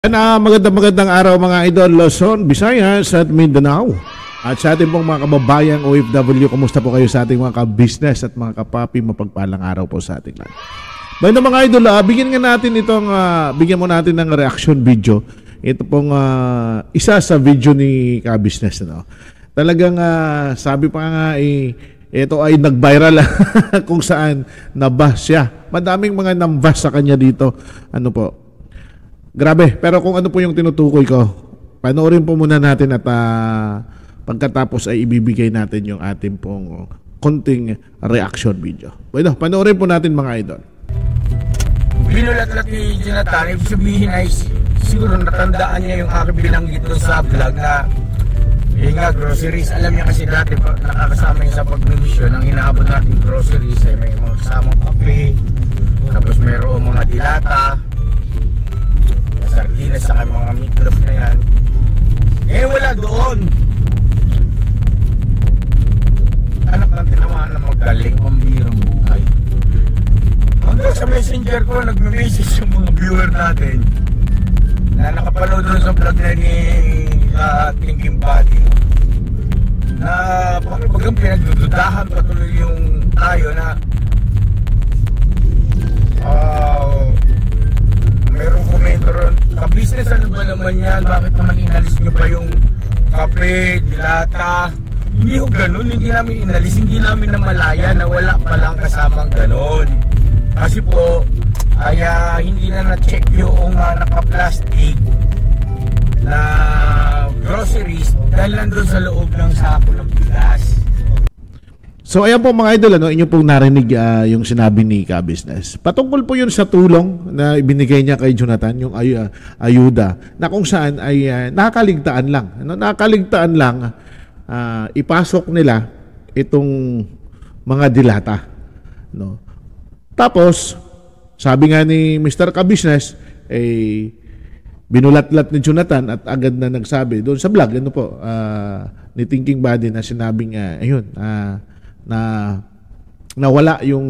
Magandang araw mga idol, Luzon, Visayas at Mindanao. At sa ating pong mga kababayang OFW, kumusta po kayo sa ating mga ka-business at mga kapapi? Mapagpalang araw po sa ating lahat. Bayan mga idol, bigyan mo natin ng reaction video. Ito pong isa sa video ni ka-business. No? Talagang sabi pa nga ito ay nag-viral kung saan nabas siya. Madaming mga nambas sa kanya dito. Ano po? Grabe, pero kung ano po yung tinutukoy ko, panoorin po muna natin at pagkatapos ay ibibigay natin yung ating pong konting reaction video. Bueno, panoorin po natin mga idol. Binulat-lat ni Jonathan, ibig sabihin ay siguro natandaan niya yung aking binanggit doon sa vlog na groceries. Alam niya kasi dati nakakasama niya sa pagbimisyon, ang inaabot natin groceries ay may mga kasamang kape, tapos mayroong mga dilata, sardinas sa mga meatloaf na yan. Wala doon. Anak ng tinamaan na magaling pambirang buhay. Hanggang sa messenger ko, nagme-message yung mga viewer natin na nakapanood doon sa vlog na ni Thinking Body na pagkagang pinagdududahan patuloy yung tayo na mayroong komento ron, ka-business ano ba naman yan? Bakit naman inalis nyo pa yung kape, dilata? Hindi ho ganun, hindi namin inalis, hindi namin namalaya na wala palang kasamang ganun. Kasi po, ay hindi na na-check yung naka-plastic na groceries dahil nandun sa loob ng sako ng bigas. So ayan po mga idol, inyo pong narinig yung sinabi ni ka-business. Patungkol po yun sa tulong na ibinigay niya kay Jonathan, yung ayuda, na kung saan ay nakaligtaan lang. Nakaligtaan lang, ipasok nila itong mga dilata. No? Tapos, sabi nga ni Mr. Ka-business, binulat-lat ni Jonathan at agad na nagsabi doon sa vlog, ni Thinking Body na sinabing, na nawala yung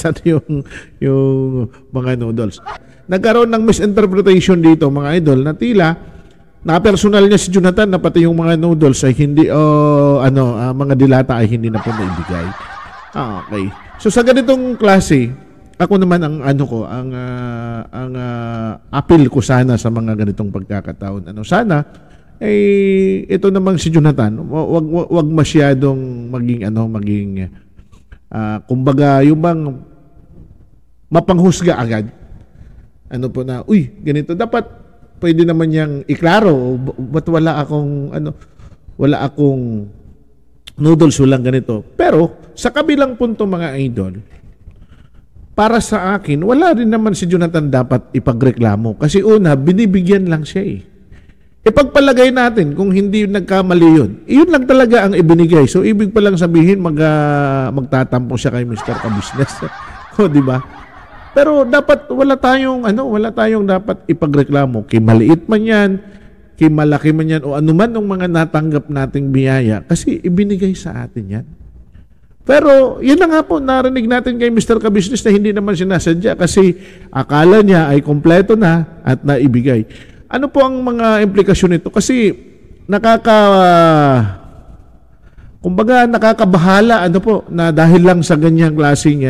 yung mga noodles. Nagkaroon ng misinterpretation dito mga idol na tila na personal niya si Jonathan na pati yung mga noodles ay hindi mga dilata ay hindi na po naibigay. Okay. So sa ganitong klase, ako naman ang appeal ko sana sa mga ganitong pagkakataon. Sana ito namang si Jonathan, wag masyadong maging kumbaga yung bang mapanghusga agad. Ganito dapat pwede naman yang iklaro, but wala akong noodles lang ganito. Pero sa kabilang punto mga idol, para sa akin, wala rin naman si Jonathan dapat ipagreklamo kasi una, binibigyan lang siya Ipagpalagay natin kung hindi nagkamali yun lang talaga ang ibinigay. So, ibig pa lang sabihin, magtatampo siya kay Mr. Ka-business. Di ba? Pero dapat wala tayong dapat ipagreklamo. Maliit man yan, malaki man yan, o anuman ng mga natanggap nating biyaya. Kasi ibinigay sa atin yan. Pero, yun na nga po, narinig natin kay Mr. Ka-business na hindi naman sinasadya kasi akala niya ay kompleto na at naibigay. Ano po ang mga implikasyon nito? Kasi nakakabahala na dahil lang sa ganyang klaseng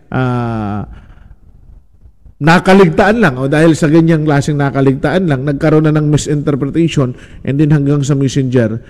nakaligtaan lang o dahil sa ganyang klaseng nakaligtaan lang, nagkaroon na ng misinterpretation and then hanggang sa messenger,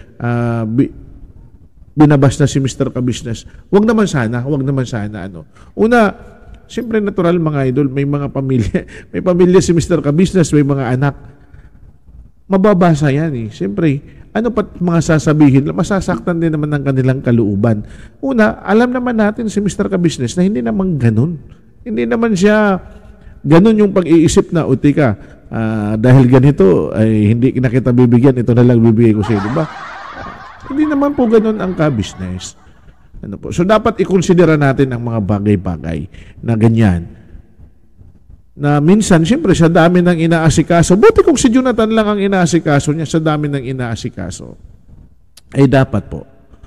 binabas na si Mr. Ka-business. Wag naman sana. Una, siyempre natural mga idol, may mga pamilya. May pamilya si Mr. Ka-business, may mga anak. Mababasa yan Siyempre, ano pa mga sasabihin, masasaktan din naman ng kanilang kalooban. Una, alam naman natin si Mr. Ka-business na hindi naman ganun. Hindi naman siya ganun yung pag-iisip na, tika, dahil ganito, ay hindi na kita bibigyan, ito na lang bibigay ko sa'yo, diba? Hindi naman po ganun ang ka-business. So, dapat ikonsidera natin ang mga bagay-bagay na ganyan. Na minsan, siyempre, sa dami ng inaasikaso, buti kung si Jonathan lang ang inaasikaso niya, sa dami ng inaasikaso, ay dapat po,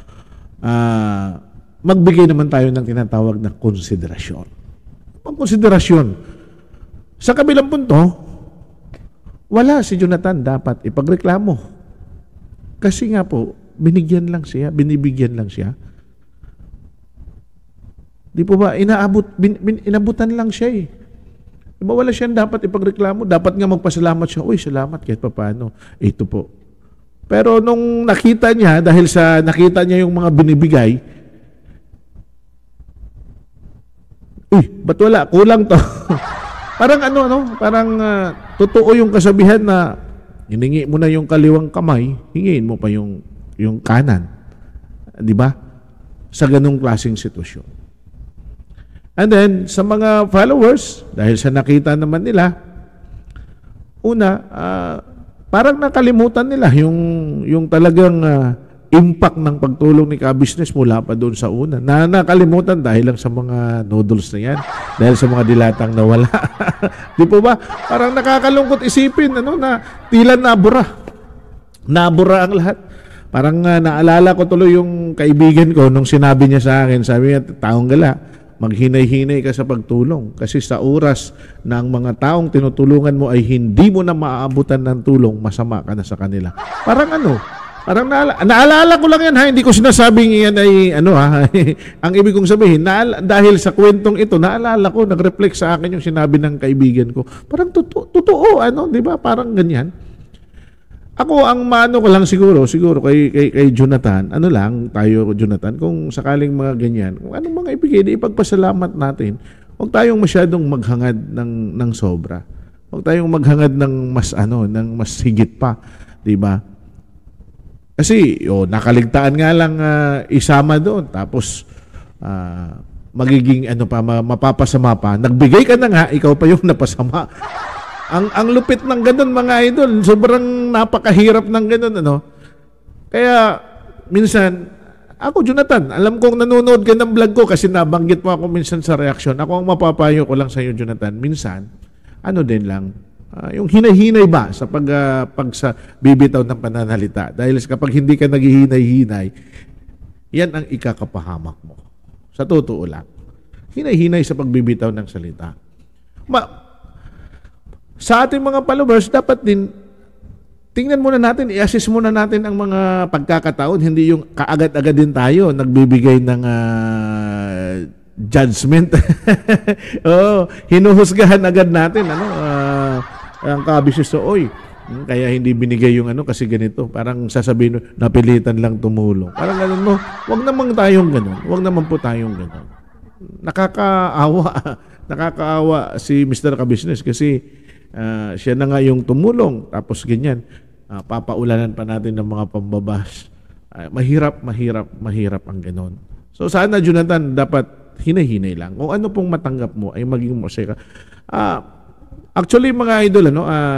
magbigay naman tayo ng tinatawag na konsiderasyon. Ang konsiderasyon, sa kabilang punto, wala si Jonathan dapat ipagreklamo. Kasi nga po, binibigyan lang siya. Di po ba, inabutan lang siya eh. Di ba wala siyang dapat ipagreklamo? Dapat nga magpasalamat siya. Uy, salamat kahit paano. Ito po. Pero nung nakita niya, dahil sa nakita niya yung mga binibigay, uy, ba't wala? Kulang to. Parang parang totoo yung kasabihan na hiningi mo na yung kaliwang kamay, hingin mo pa yung kanan. Di ba? Sa ganung klaseng sitwasyon. And then, sa mga followers, dahil sa nakita naman nila, una, parang nakalimutan nila yung talagang impact ng pagtulong ni Ka-Business mula pa doon sa una. Nakalimutan dahil lang sa mga noodles na yan, dahil sa mga dilatang nawala. Di po ba? Parang nakakalungkot isipin na tila nabura. Nabura ang lahat. Parang naalala ko tuloy yung kaibigan ko nung sinabi niya sa akin, sabi niya, taong gala, maghinay-hinay ka sa pagtulong. Kasi sa oras na ang mga taong tinutulungan mo ay hindi mo na maaabutan ng tulong, masama ka na sa kanila. Parang parang naalala ko lang yan ha, hindi ko sinasabing yan ay ang ibig kong sabihin, dahil sa kwentong ito, naalala ko, nag-reflect sa akin yung sinabi ng kaibigan ko. Parang totoo, di ba? Parang ganyan. Ako, ang maano ko lang siguro kay Jonathan, Jonathan, kung sakaling mga ganyan, kung anong mga ibigay, ipagpasalamat natin. Huwag tayong masyadong maghangad ng sobra. Huwag tayong maghangad ng mas higit pa, di ba? Kasi, nakaligtaan nga lang isama doon. Tapos, magiging mapapasama pa. Nagbigay ka na nga, ikaw pa yung napasama. Ang lupit ng ganun, mga idol. Sobrang napakahirap ng ganun, Kaya, minsan, ako, Jonathan, alam kong nanonood ka ng vlog ko kasi nabanggit mo ako minsan sa reaksyon. Ako ang mapapayo ko lang sa iyo, Jonathan. Minsan, din lang, yung hinay-hinay ba sa sa bibitaw ng pananalita. Dahil kapag hindi ka naghihinay-hinay, yan ang ikakapahamak mo. Sa totoo lang. Hinay-hinay sa pagbibitaw ng salita. Sa ating mga followers, dapat din, tingnan muna natin, i-assess muna natin ang mga pagkakataon. Hindi yung kaagad-agad din tayo nagbibigay ng judgment. Hinuhusgahan agad natin, ang Ka-Business, kaya hindi binigay yung kasi ganito. Parang sasabihin, napilitan lang tumulong. Parang ganun mo, wag naman tayong ganun. Wag naman po tayong ganun. Nakakaawa si Mr. Ka-Business kasi siya na nga yung tumulong. Tapos ganyan, papaulanan pa natin ng mga pambabas. Mahirap ang ganun. So sana, Jonathan, dapat hinay-hinay lang. Kung ano pong matanggap mo ay maging masaya ka. Actually, mga idol,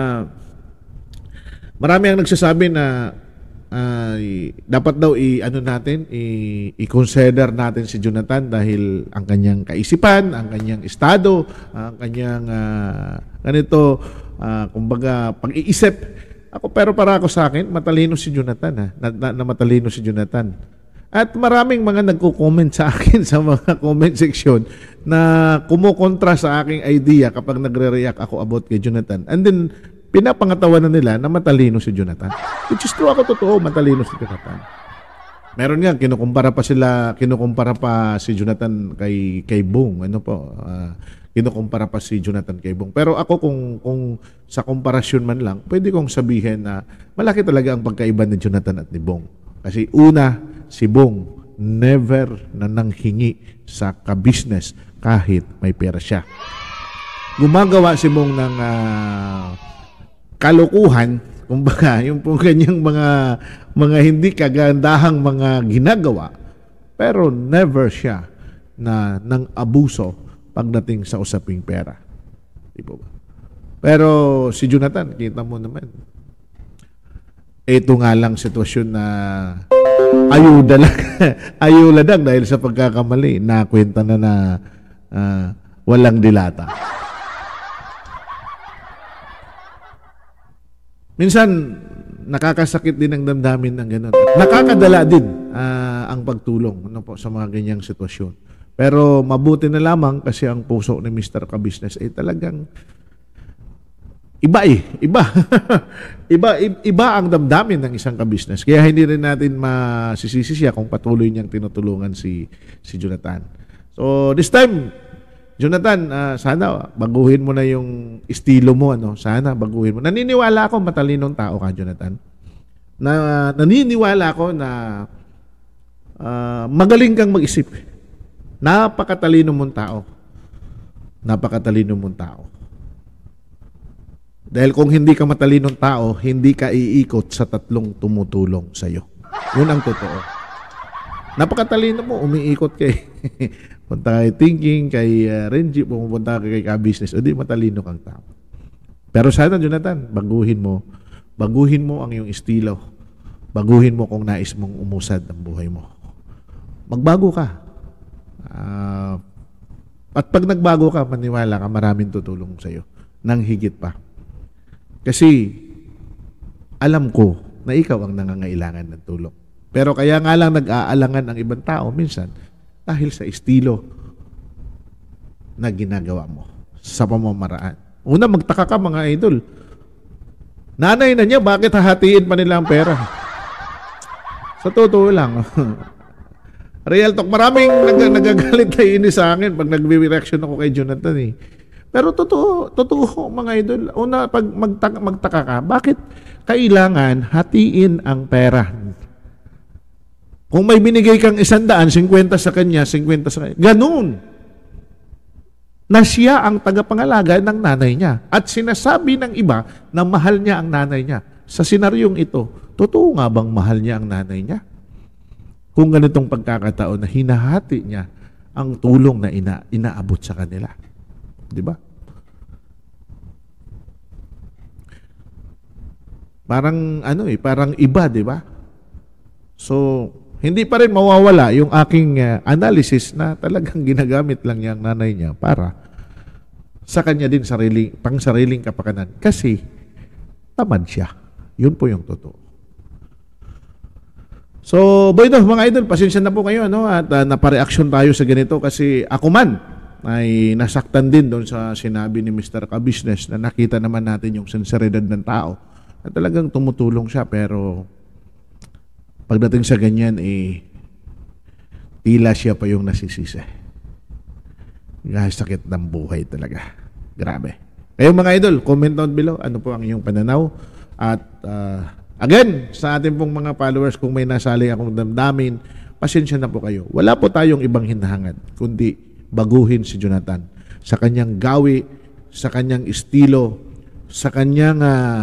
marami ang nagsasabi na dapat daw i-consider natin si Jonathan dahil ang kanyang kaisipan, ang kanyang estado, ang kanyang kumbaga pag-iisip. Pero para ako sa akin, matalino si Jonathan, na matalino si Jonathan. At maraming mga nagko-comment sa akin sa mga comment section na kumukontra sa aking idea kapag nagre-react ako about kay Jonathan. And then, pinapangatawanan nila na matalino si Jonathan. Which is true, ako totoo, matalino si Jonathan. Meron nga, kinukumpara pa si Jonathan kay Bong. Kinukumpara pa si Jonathan kay Bong. Pero ako kung sa komparasyon man lang, pwede kong sabihin na malaki talaga ang pagkaiba ni Jonathan at ni Bong. Kasi una, si Bong never na nanghingi sa ka-business kahit may pera siya. Gumagawa si Bong ng kalokohan, kumbaga, yung pong kanyang mga hindi kagandahang mga ginagawa, pero never siya na nang abuso pagdating sa usaping pera. Di ba? Pero si Jonathan, kita mo naman, ito nga lang sitwasyon na ayuda lang dahil sa pagkakamali, nakwenta na walang dilata. Minsan, nakakasakit din ang damdamin ng gano'n. Nakakadala din ang pagtulong sa mga ganyang sitwasyon. Pero mabuti na lamang kasi ang puso ni Mr. Ka-Business ay talagang iba iba. iba ang damdamin ng isang ka-business. Kaya hindi rin natin masisisi siya kung patuloy niyang tinutulungan si Jonathan. So this time, Jonathan, sana baguhin mo na yung estilo mo, ano? Sana baguhin mo. Naniniwala ako matalinong tao ka, Jonathan. Naniniwala ako na magaling kang mag-isip. Napakatalino mong tao. Napakatalino mong tao. Dahil kung hindi ka matalinong tao, hindi ka iikot sa tatlong tumutulong sa'yo. Yun ang totoo. Napakatalino mo, umiikot kay punta kay thinking, kay Renji, pumunta kay ka-business, o di matalino kang tao. Pero sana, Jonathan, baguhin mo ang iyong estilo. Baguhin mo kung nais mong umusad ang buhay mo. Magbago ka. At pag nagbago ka, maniwala ka, maraming tutulong sa'yo. Nang higit pa. Kasi, alam ko na ikaw ang nangangailangan ng tulong. Pero kaya nga lang nag-aalangan ang ibang tao minsan dahil sa estilo na ginagawa mo sa pamamaraan. Una, magtaka ka mga idol. Nanay na niya, bakit hahatiin pa nila ang pera? Sa totoo lang. Real talk, maraming nagagalit na inis sa akin pag nag-reaction ako kay Jonathan eh. Pero totoo mga idol. Una, pag magtaka ka, bakit kailangan hatiin ang pera? Kung may binigay kang 100, 50 sa kanya, 50 sa kanya. Ganun. Na siya ang tagapangalaga ng nanay niya. At sinasabi ng iba na mahal niya ang nanay niya. Sa senaryong ito, totoo nga bang mahal niya ang nanay niya? Kung ganitong pagkakataon na hinahati niya ang tulong na inaabot sa kanila. Di ba? Parang parang iba, di ba? So, hindi pa rin mawawala yung aking analysis na talagang ginagamit lang niya ang nanay niya para sa kanya din pang sariling kapakanan. Kasi tamad siya. Yun po yung totoo. So, boydo, mga idol, pasensya na po kayo, no? At napareaksyon tayo sa ganito kasi ako man ay nasaktan din doon sa sinabi ni Mr. Ka-Business na nakita naman natin yung sinseridad ng tao na talagang tumutulong siya pero pagdating sa ganyan tila siya pa yung nasisisi. Sakit ng buhay talaga. Grabe. Kayo mga idol, comment down below ano po ang iyong pananaw at again, sa ating pong mga followers kung may nasali akong damdamin, pasensya na po kayo. Wala po tayong ibang hinahangad kundi baguhin si Jonathan sa kanyang gawi, sa kanyang estilo, sa kanyang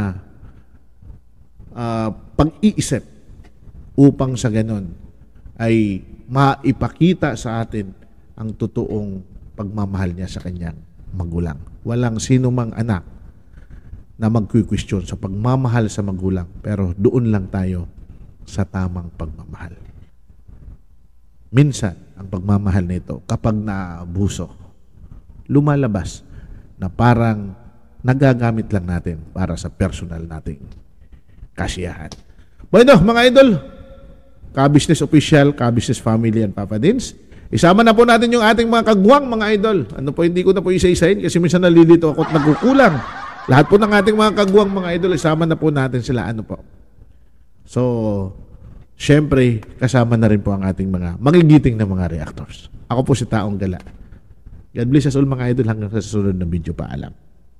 pag-iisip upang sa ganon ay maipakita sa atin ang totoong pagmamahal niya sa kanyang magulang. Walang sino mang anak na magkukwestiyon sa pagmamahal sa magulang pero doon lang tayo sa tamang pagmamahal. Minsan, ang pagmamahal nito, kapag naabuso, lumalabas na parang nagagamit lang natin para sa personal nating kasiyahan. Bueno, mga idol, Ka-Business Official, Ka-Business Family, and Papa Dins, isama na po natin yung ating mga kagwang, mga idol. Ano po, hindi ko na po isa-isahin kasi minsan nalilito ako at nagkukulang. Lahat po ng ating mga kagwang, mga idol, isama na po natin sila. Ano po? So, syempre, kasama na rin po ang ating mga magigiting na mga reactors. Ako po si Taong Gala. God bless us all mga idol hanggang sa susunod na video. Paalam.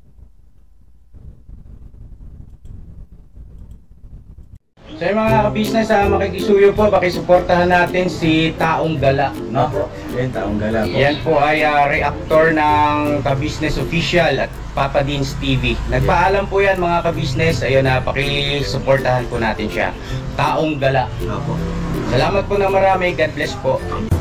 So yung mga ka-business, makikisuyo po, pakisuportahan natin si Taong Gala, no? Yan, Taong Gala po. Yan po ay reactor ng Ka-Business Official at Papa Dins TV. Nagpaalam po yan mga ka-business. Ayun na, pakisuportahan po natin siya. Taong Gala. Opo. Salamat po na marami. God bless po.